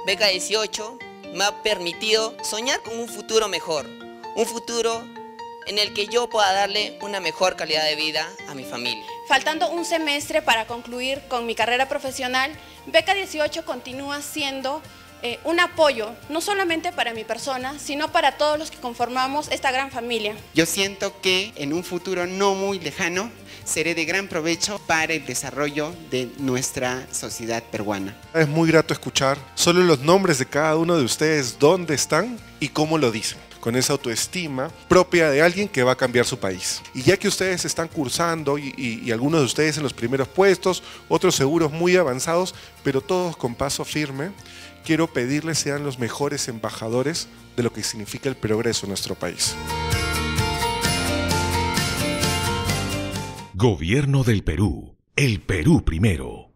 Beca 18 me ha permitido soñar con un futuro mejor, un futuro en el que yo pueda darle una mejor calidad de vida a mi familia. Faltando un semestre para concluir con mi carrera profesional, Beca 18 continúa siendo un apoyo, no solamente para mi persona, sino para todos los que conformamos esta gran familia. Yo siento que en un futuro no muy lejano seré de gran provecho para el desarrollo de nuestra sociedad peruana. Es muy grato escuchar solo los nombres de cada uno de ustedes, dónde están y cómo lo dicen, con esa autoestima propia de alguien que va a cambiar su país. Y ya que ustedes están cursando y algunos de ustedes en los primeros puestos, otros seguros muy avanzados, pero todos con paso firme, quiero pedirles sean los mejores embajadores de lo que significa el progreso en nuestro país. Gobierno del Perú. El Perú primero.